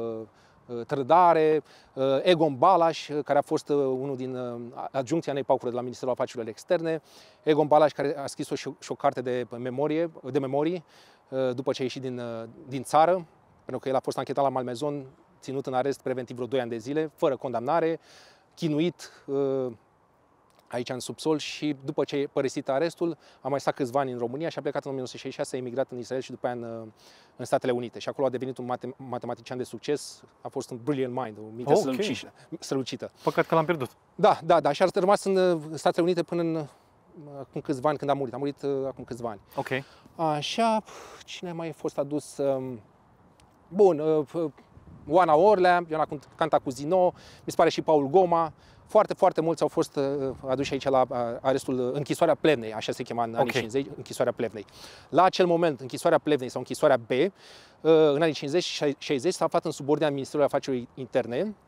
trădare, uh, Egon Balas, care a fost uh, unul din uh, adjuncții Anei Paucăr de la Ministerul Afacerilor Externe, Egon Balas, care a scris o, și o carte de memorie, de memorii uh, după ce a ieșit din, uh, din țară, pentru că el a fost anchetat la Malmezon, ținut în arest preventiv vreo doi ani de zile, fără condamnare, chinuit uh, aici în subsol și după ce a părăsit arestul, a mai stat câțiva ani în România și a plecat în o mie nouă sute șaizeci și șase, a emigrat în Israel și după aia în, în Statele Unite. Și acolo a devenit un mate matematician de succes, a fost un brilliant mind, o minte oh, okay. strălucită. Păcat că l-am pierdut. Da, da, da, și a rămas în Statele Unite până în acum câțiva ani când a murit. A murit uh, acum câțiva ani. Ok. Așa, cine mai a fost adus? Um, bun, uh, Oana Orlea, Ioana Cantacuzino, mi se pare și Paul Goma. Foarte, foarte mulți au fost uh, aduși aici la uh, arestul, uh, închisoarea Plevnei, așa se chema în anii okay. cincizeci, închisoarea Plevnei. La acel moment, închisoarea Plevnei sau închisoarea B, uh, în anii cincizeci și șaizeci s-a aflat în subordinea Ministerului Afacerilor Interne,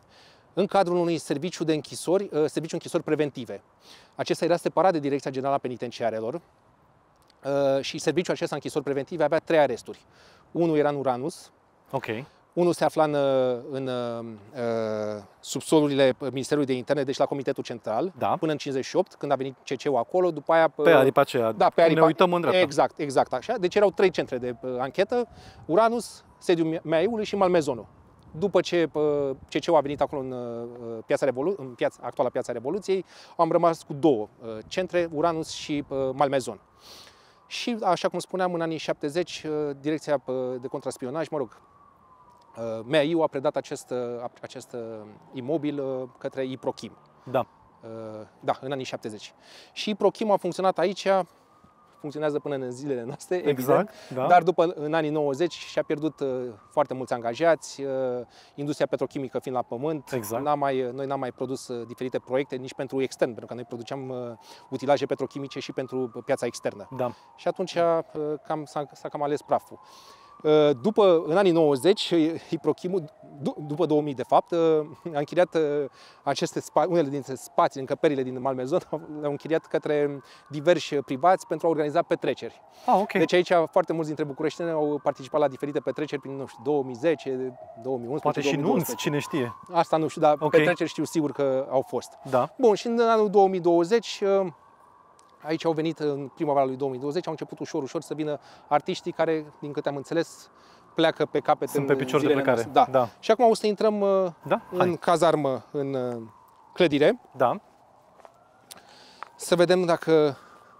în cadrul unui serviciu de închisori, serviciu închisori preventive. Acesta era separat de Direcția Generală a Penitenciarelor și serviciul acesta închisori preventive avea trei aresturi. Unul era în Uranus, okay. Unul se afla în, în uh, subsolurile Ministerului de Interne, deci la Comitetul Central, da. Până în cincizeci și opt, când a venit C C-ul acolo, după aia... Pe aripa aceea, da, pe aripa, ne uităm în dreapta. Exact, exact așa. Deci erau trei centre de uh, anchetă, Uranus, sediul M A I-ului și Malmezonul. După ce uh, C C-ul a venit acolo în, uh, piața Revolu- în piața, actuala Piața Revoluției, am rămas cu două uh, centre, Uranus și uh, Malmezon. Și, așa cum spuneam, în anii șaptezeci, uh, Direcția de Contraspionaj, mă rog, M A I-ul a predat acest, acest imobil către Iprochim. Da. Da, în anii șaptezeci. Și Iprochim a funcționat aici, funcționează până în zilele noastre, exact, evident, da. Dar după, în anii nouăzeci, și-a pierdut foarte mulți angajați, industria petrochimică fiind la pământ, exact. n-am mai, noi n-am mai produs diferite proiecte nici pentru extern, pentru că noi produceam utilaje petrochimice și pentru piața externă. Da. Și atunci cam, s-a, s-a cam ales praful. După, în anii nouăzeci, Iprochimul, după două mii de fapt, a închiriat aceste spa, unele dintre spații, încăperile din Malmezon, le-au închiriat către diversi privați pentru a organiza petreceri. Ah, okay. Deci aici foarte mulți dintre bucureșteni au participat la diferite petreceri prin, nu știu, două mii zece, două mii unsprezece, poate și nunți, cine știe. Asta nu știu, dar okay. Petreceri știu sigur că au fost. Da. Bun, și în anul două mii douăzeci, aici au venit, în primăvara lui două mii douăzeci, au început ușor, ușor să vină artiștii care, din câte am înțeles, pleacă pe capet. Sunt în pe picior de plecare. Da. Da. Și acum o să intrăm da? în Hai. cazarmă, în clădire. Da. Să vedem dacă,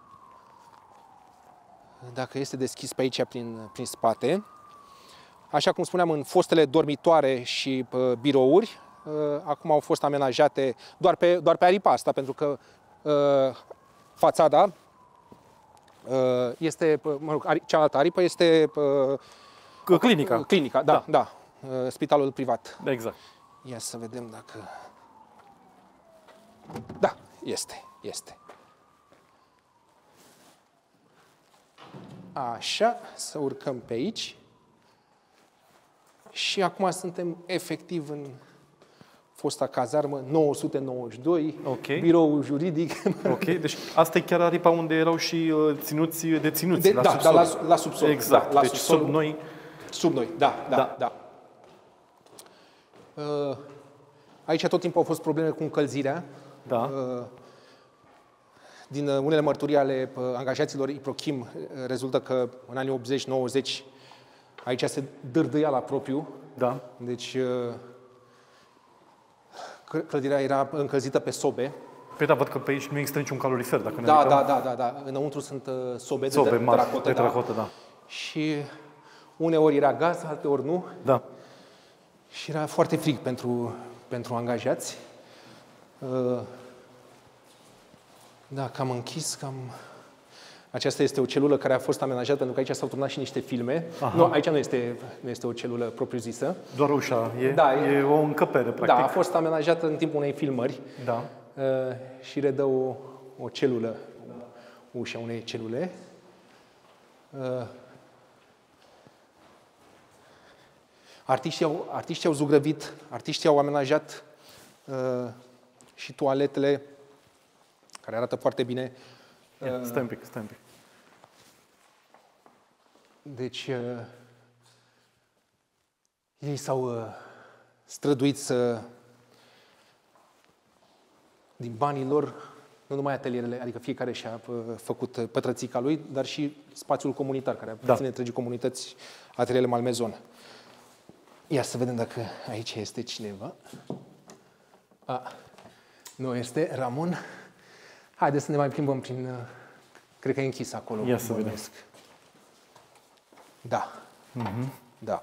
dacă este deschis pe aici, prin, prin spate. Așa cum spuneam, în fostele dormitoare și uh, birouri, uh, acum au fost amenajate doar pe, doar pe aripa asta, pentru că uh, fațada este, mă rog, cealaltă aripă este clinica. Clinica, da, da, da, spitalul privat. Exact. Ia să vedem dacă... Da, este, este. Așa, să urcăm pe aici. Și acum suntem efectiv în fosta cazarmă nouă sute nouăzeci și doi, okay. Biroul juridic. Ok, deci asta e chiar aripa unde erau și uh, ținuți deținuți, de, la da, subsol. Da, la, la subsol. Exact, da, la deci subsol, sub noi. Sub noi, da, da, da. da. Uh, aici tot timpul au fost probleme cu încălzirea. Da. Uh, din unele mărturii ale uh, angajaților Iprochim, uh, rezultă că în anii optzeci nouăzeci aici se dârdâia la propriu. Da. Deci uh, clădirea era încălzită pe sobe. Păi da, văd că pe aici nu există niciun calorifer, dacă ne da, uităm. da, da, da, da. Înăuntru sunt uh, sobe, sobe de mari, teracotă, de teracotă, da. da. Și uneori era gaz, alteori nu. Da. Și era foarte frig pentru, pentru angajați. Uh, da, cam închis, cam... Aceasta este o celulă care a fost amenajată, pentru că aici s-au turnat și niște filme. Aha. Nu, aici nu este, nu este o celulă propriu-zisă. Doar ușa, e, da, e o încăpere, practic. Da, a fost amenajată în timpul unei filmări. Da. Uh, și redă o, o celulă, ușa unei celule. Uh, artiștii, au, artiștii au zugrăvit, artiștii au amenajat uh, și toaletele, care arată foarte bine. Ia, stai un pic, stai un pic. Deci, uh, ei s-au uh, străduit să, din banii lor, nu numai atelierele, adică fiecare și-a uh, făcut pătrățica lui, dar și spațiul comunitar, care aparține da. întregii comunități, atelierele Malmezon. Ia să vedem dacă aici este cineva. A, nu este, Ramon. Haideți să ne mai plimbăm prin... Cred că e închis acolo. Ia să vedem. Da. Uh-huh. Da.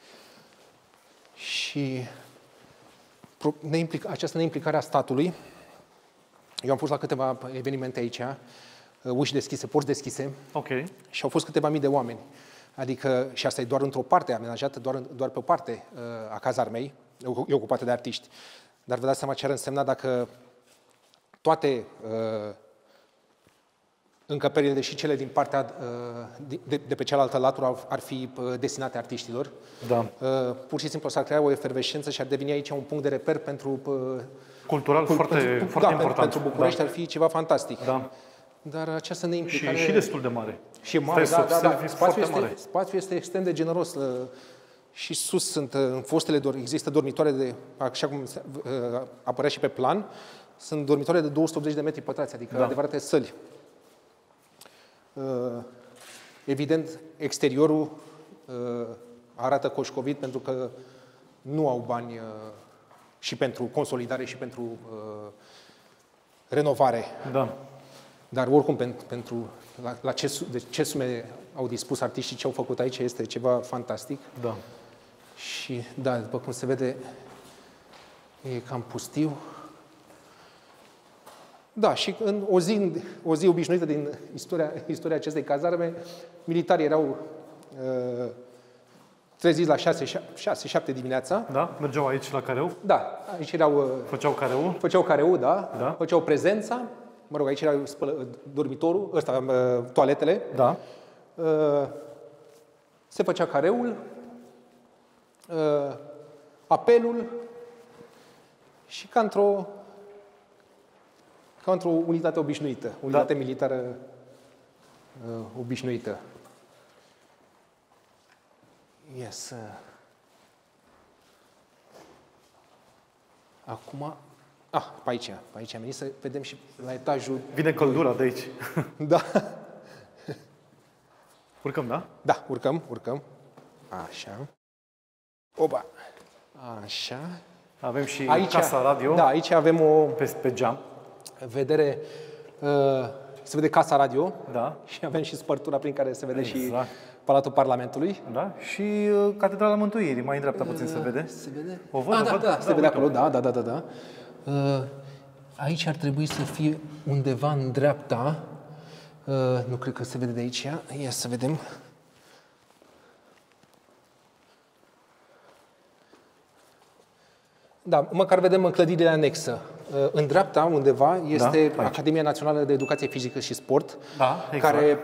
Și neimplic, această neimplicare a statului, eu am fost la câteva evenimente aici, uși deschise, porți deschise, okay. Și au fost câteva mii de oameni. Adică, și asta e doar într-o parte, amenajată doar, doar pe o parte a cazarmei, e ocupată de artiști. Dar vă dați seama ce ar însemna dacă toate uh, încăperile și cele din partea de, de pe cealaltă latură ar fi destinate artiștilor. Da. Pur și simplu s-ar crea o efervescență și ar deveni aici un punct de reper pentru... Cultural pentru, foarte, pentru, foarte da, important. Pentru București da. ar fi ceva fantastic. Da. Dar această neimplicare... Și, și destul de mare. Și mare, Stai da, da, da. Spațiul este, mare. Spațiul este extrem de generos. Și sus sunt, în fostele, există dormitoare de, așa cum apărea și pe plan, sunt dormitoare de două sute optzeci de metri pătrați, adică da. adevărate săli. Evident, exteriorul arată coșcovit pentru că nu au bani și pentru consolidare și pentru renovare. Da. Dar oricum, pentru, pentru la, la ce, de ce sume au dispus artiștii, ce au făcut aici, este ceva fantastic. Da. Și, da, după cum se vede, e cam pustiu. Da, și în o zi, o zi obișnuită din istoria, istoria acestei cazarme, militarii erau uh, treziți la șase șapte dimineața. Da? Mergeau aici la careu? Da, aici erau... Uh, făceau careu? Făceau careu, da. da. Făceau prezența. Mă rog, aici era spălă, dormitorul, ăsta, uh, toaletele. Da. Uh, se făcea careul, uh, apelul și ca într-o ca într-o unitate obișnuită, unitate da. militară uh, obișnuită. Yes. Acum, ah, pe aici, pe aici am venit să vedem și la etajul... Vine căldura de aici. Da. Urcăm, da? Da, urcăm, urcăm. Așa. Oba. Așa. Avem și aici, casa radio. Da, aici avem o... Pe, pe geam. Vedere... Uh, se vede casa radio. Da. Și avem și spărtura prin care se vede exact. și Palatul Parlamentului. Da. Și uh, Catedrala Mântuirii, mai în dreapta puțin uh, se vede. Se vede? O văd, ah, o da, văd? da, da, se vede acolo, da, da, da, da. da. Uh, aici ar trebui să fie undeva în dreapta. Uh, nu cred că se vede de aici. Ia să vedem. Da, măcar vedem în clădirea anexă. În dreapta, undeva, este da, Academia Națională de Educație Fizică și Sport, da, exact. care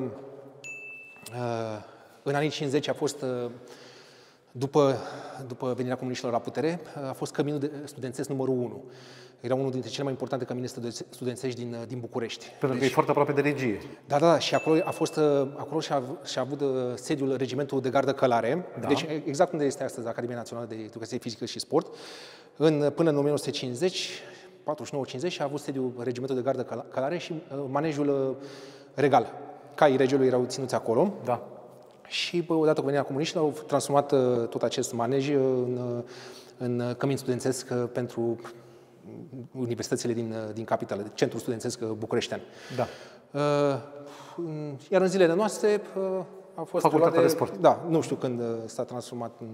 în anii cincizeci a fost, după, după venirea comuniștilor la putere, a fost căminul studențesc numărul unu. Era unul dintre cele mai importante cămine studențești din, din București. Pentru deci, că e foarte aproape de regie. Da, da, și acolo a fost, acolo și-a, și-a avut sediul Regimentul de Gardă Călare, da. Deci exact unde este astăzi Academia Națională de Educație Fizică și Sport. În, până în o mie nouă sute cincizeci, patruzeci și nouă cincizeci, și a avut sediul Regimentul de Gardă Călare și uh, manejul uh, regal. Caii regelui erau ținuți acolo. Da. Și bă, odată cu venirea comuniștilor au transformat uh, tot acest manej în, uh, în cămin studențesc uh, pentru universitățile din, uh, din capitală, centrul studențesc uh, bucureștean. Da. Uh, iar în zilele noastre uh, a fost... Facultatea de, de sport. Da, nu știu când uh, s-a transformat în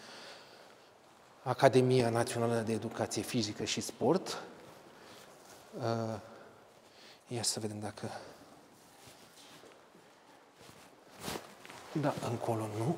Academia Națională de Educație Fizică și Sport. Uh, ia să vedem dacă... Da, încolo nu.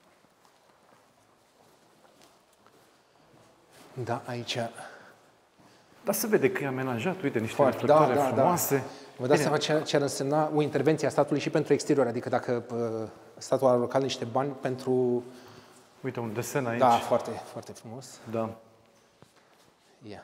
Da, aici... Dar se vede că e amenajat, uite, niște Foarte, reflectoare da, da, frumoase. Da. Vă dați seama ce, ce ar însemna o intervenție a statului și pentru exterior, adică dacă uh, statul ar aloca niște bani pentru... Uite, un desen aici. Da, foarte, foarte frumos. Da. Ia.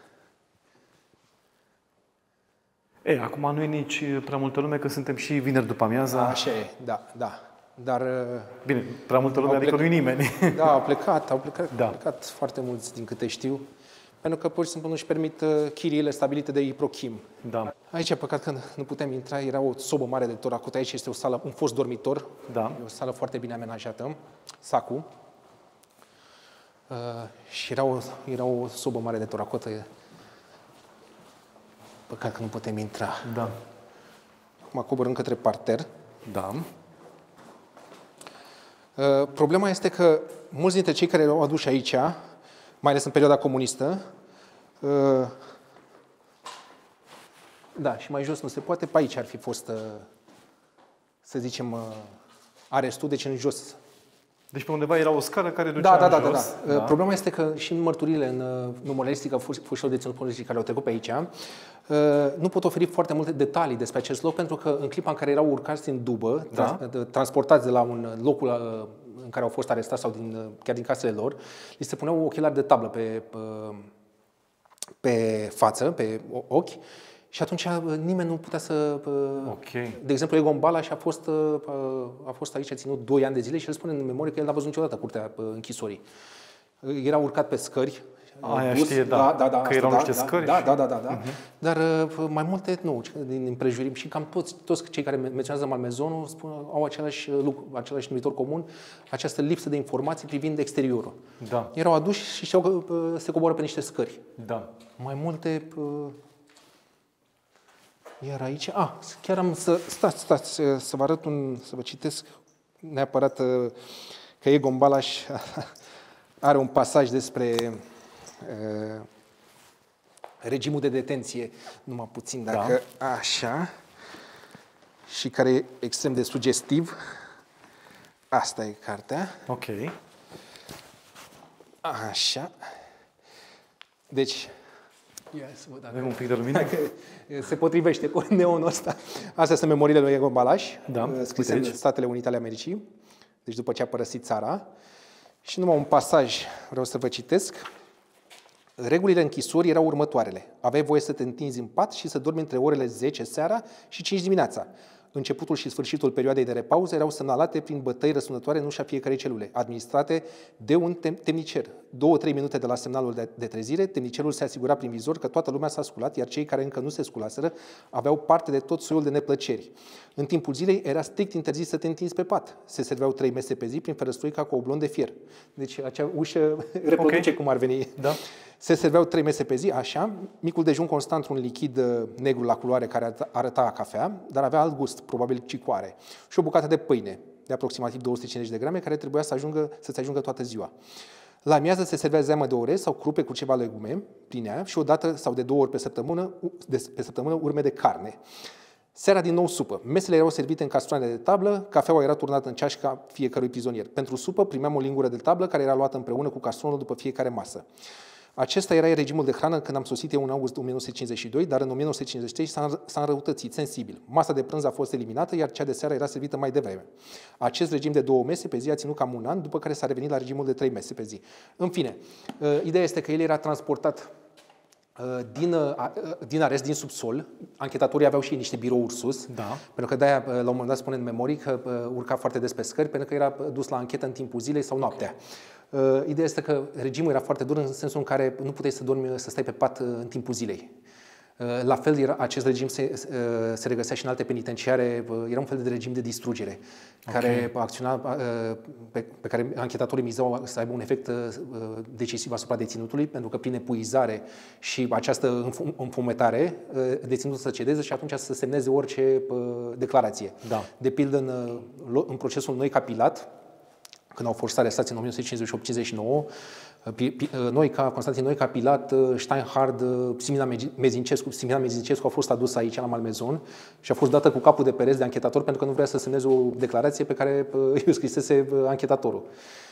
E, acum nu e nici prea multă lume, că suntem și vineri după amiaza. Așa e, da, da. Dar... Bine, prea multă lume, adică nu-i nimeni. Da, au plecat, au plecat, da. au plecat foarte mulți, din câte știu, pentru că pur și simplu nu-și permit chiriile stabilite de Iprochim. Da. Aici, păcat că nu putem intra, era o sobă mare de toracut, aici este o sală, un fost dormitor, da. E o sală foarte bine amenajată, Sacu. Uh, și era o, era o sobă mare de toracotă. Păcat că nu putem intra. Da. Acum coborâm către parter. Da. Uh, problema este că mulți dintre cei care au adus aici, mai ales în perioada comunistă, uh, da, și mai jos nu se poate, pe aici ar fi fost, uh, să zicem, uh, arestul, deci în jos Deci pe undeva era o scară care ducea Da, da, da, în da, jos. da. Problema este că și în mărturile în memorialistică foștilor deținuți politici care au trecut pe aici, nu pot oferi foarte multe detalii despre acest loc, pentru că în clipa în care erau urcați din dubă, da. trans, transportați de la un locul în care au fost arestați sau din, chiar din casele lor, li se puneau ochelari de tablă pe, pe față, pe ochi, și atunci nimeni nu putea să... Okay. De exemplu, Egon Balas a fost, a fost aici, a ținut doi ani de zile și el spune în memorie că el n-a văzut niciodată curtea închisorii. Era urcat pe scări. Aia bus, știe, da, da, da, da că asta, erau da, niște da, scări. Da, și... da, da, da, da. Uh-huh. Dar mai multe, nu, din împrejurim. Și cam toți, toți cei care menționează Malmezonul spun, au același lucru, același numitor comun, această lipsă de informații privind exteriorul. Da. Erau aduși și știau că se coboară pe niște scări. Da. Mai multe... Iar aici, a, chiar am să, stați, stați, să vă arăt un, să vă citesc neapărat că Egon Balas are un pasaj despre uh, regimul de detenție, numai puțin dacă, da. Așa, și care e extrem de sugestiv. Asta e cartea. Ok. Așa. Deci, ia să văd dacă... Avem un pic de lumină. Se potrivește cu neonul ăsta. Astea sunt memoriile lui Egon Balas, da, scrise în Statele Unite ale Americii, deci după ce a părăsit țara. Și numai un pasaj vreau să vă citesc. Regulile închisorii erau următoarele. Aveai voie să te întinzi în pat și să dormi între orele zece seara și cinci dimineața. Începutul și sfârșitul perioadei de repauză erau semnalate prin bătăi răsunătoare în ușa fiecarei celule, administrate de un tem- temnicer. Două-trei minute de la semnalul de, de trezire, temnicerul se asigura prin vizor că toată lumea s-a sculat, iar cei care încă nu se sculaseră aveau parte de tot soiul de neplăceri. În timpul zilei era strict interzis să te întinzi pe pat. Se serveau trei mese pe zi prin ferăstruica cu oblon de fier. Deci acea ușă reproduce okay. cum ar veni. Da. Se serveau trei mese pe zi, așa, micul dejun consta într-un lichid negru la culoare care arăta a cafea, dar avea alt gust, probabil cicoare, și o bucată de pâine, de aproximativ două sute cincizeci de grame, care trebuia să ajungă, să-ți ajungă toată ziua. La amiază se servea zeamă de orez sau crupe cu ceva legume prin ea și o dată sau de două ori pe săptămână, pe săptămână urme de carne. Seara din nou supă. Mesele erau servite în castroane de tablă, cafeaua era turnată în ceașca fiecărui prizonier. Pentru supă primeam o lingură de tablă care era luată împreună cu castronul după fiecare masă. Acesta era regimul de hrană când am sosit eu în august o mie nouă sute cincizeci și doi, dar în o mie nouă sute cincizeci și trei s-a înrăutățit sensibil. Masa de prânz a fost eliminată, iar cea de seară era servită mai devreme. Acest regim de două mese pe zi a ținut cam un an, după care s-a revenit la regimul de trei mese pe zi. În fine, ideea este că el era transportat din, din arest, din subsol. Anchetatorii aveau și ei niște birouri sus, da. Pentru că de-aia, la un moment dat, spune în memorii că urca foarte des pe scări, pentru că era dus la anchetă în timpul zilei sau noaptea. Ideea este că regimul era foarte dur în sensul în care nu puteai să dormi, să stai pe pat în timpul zilei. La fel, era, acest regim se, se regăsea și în alte penitenciare, era un fel de regim de distrugere, okay. care acționa, pe, pe care anchetatorii mizau să aibă un efect decisiv asupra deținutului, pentru că prin epuizare și această înfometare, deținutul să cedeze și atunci să semneze orice declarație. Da. De pildă, în, în procesul Noica Pilat, când au fost arestați în o mie nouă sute cincizeci și opt cincizeci și nouă, Noica, Constantin Noica, Pilat, Steinhard, Simina Mezincescu, Simina Mezincescu a fost adus aici la Malmezon și a fost dată cu capul de pereți de anchetator pentru că nu vrea să semneze o declarație pe care îi scrisese anchetatorul.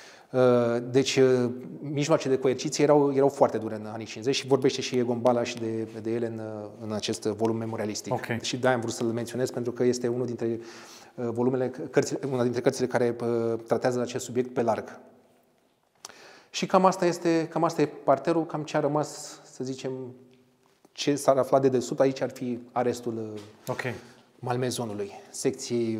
Deci, mijloace de coerciție erau, erau foarte dure în anii cincizeci și vorbește și Egon Balas de, de ele în, în acest volum memorialistic. Okay. Și de-aia am vrut să-l menționez pentru că este unul dintre volumele, cărțile, una dintre cărțile care tratează acest subiect pe larg. Și cam asta este, cam asta e parterul, cam ce a rămas, să zicem, ce s-ar afla de desubt. Aici ar fi arestul okay. Malmezonului, secției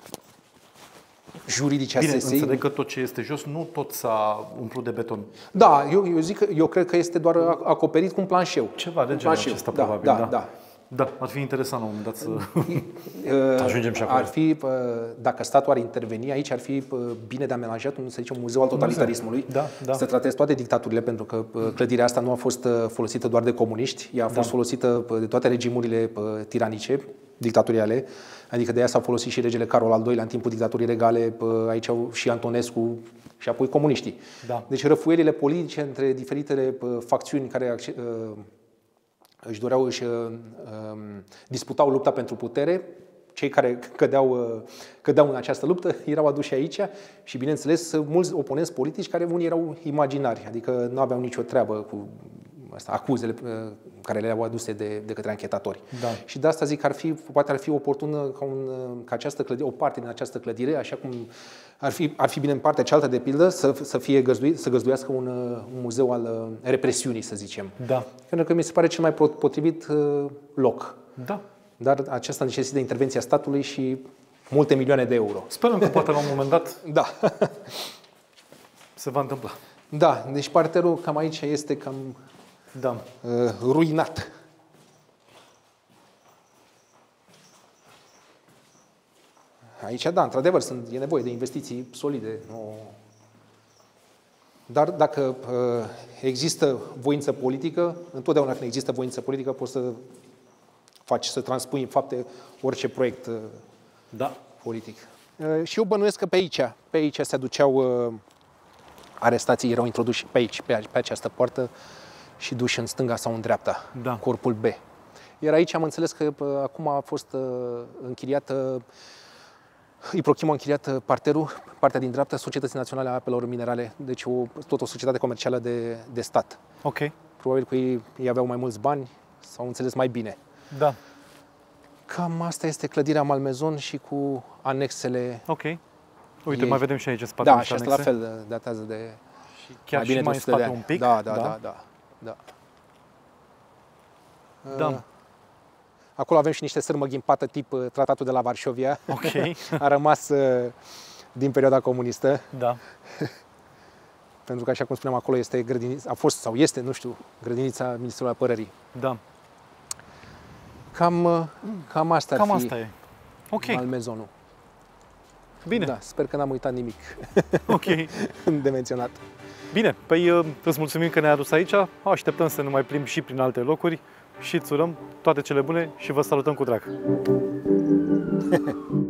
juridice a Bine, sesiei. înțeleg că tot ce este jos, nu tot s-a umplut de beton. Da, eu, eu zic că eu cred că este doar acoperit cu un planșeu. Ceva de genul acesta, da, probabil. Da, da. da. Da, ar fi interesant la un moment dat să ajungem și acolo. Ar fi, dacă statul ar interveni, aici ar fi bine de amenajat un, să zicem, un muzeu al totalitarismului. Da, da. Să trateze toate dictaturile, pentru că clădirea asta nu a fost folosită doar de comuniști, ea a fost da. folosită de toate regimurile tiranice, dictatoriale. Adică de aia s-a folosit și regele Carol al doilea în timpul dictaturii regale, aici au și Antonescu și apoi comuniștii. Da. Deci răfuielile politice între diferitele facțiuni care își doreau, își uh, disputau lupta pentru putere, cei care cădeau, cădeau în această luptă erau aduși aici și, bineînțeles, mulți oponenți politici care unii erau imaginari, adică nu aveau nicio treabă cu asta, acuzele care le-au aduse de, de către anchetatori. Da. Și de asta zic că ar fi, poate ar fi oportună ca, un, ca această clădire, o parte din această clădire, așa cum ar fi, ar fi bine în partea cealaltă, de pildă, să, să, fie găzduit, să găzduiască un, un muzeu al represiunii, să zicem. Da. Pentru că mi se pare cel mai potrivit loc. Da. Dar aceasta necesită intervenția statului și multe milioane de euro. Sperăm că poate la un moment dat da. se va întâmpla. Da, deci parterul cam aici este cam da. uh, ruinat. Aici, da, într-adevăr, e nevoie de investiții solide. Nu... Dar dacă uh, există voință politică, întotdeauna când există voință politică, poți să faci, să transpui în fapte orice proiect uh, da. politic. Uh, și eu bănuiesc că pe aici, pe aici se aduceau uh, arestații, erau introduși pe aici, pe, pe această poartă și duși în stânga sau în dreapta, da. corpul B. Iar aici am înțeles că uh, acum a fost uh, închiriată Iprochim a închiriat parterul, partea din dreapta, Societății Naționale a Apelor Minerale, deci o, tot o societate comercială de, de stat. Ok. Probabil că ei, ei aveau mai mulți bani, s-au înțeles mai bine. Da. Cam asta este clădirea Malmaison și cu anexele. Ok. Uite, ei. Mai vedem și aici spate. Da, și asta la fel datează de și chiar mai bine și mai în spate un pic. Da, da, da, da. da, da. da. Uh, Acolo avem și niște sârmă ghimpată tip Tratatul de la Varșovia. Ok. A rămas uh, din perioada comunistă. Da. Pentru că, așa cum spuneam, acolo este grădinița, a fost sau este, nu știu, grădinița Ministerului Apărării. Da. Cam, uh, cam asta cam ar fi asta e. Ok. Malmaisonul. Bine. Da, sper că n-am uitat nimic. Ok. de menționat. Bine, păi îți mulțumim că ne-ai adus aici. Așteptăm să ne mai plimbi și prin alte locuri. Și îți urăm toate cele bune și vă salutăm cu drag!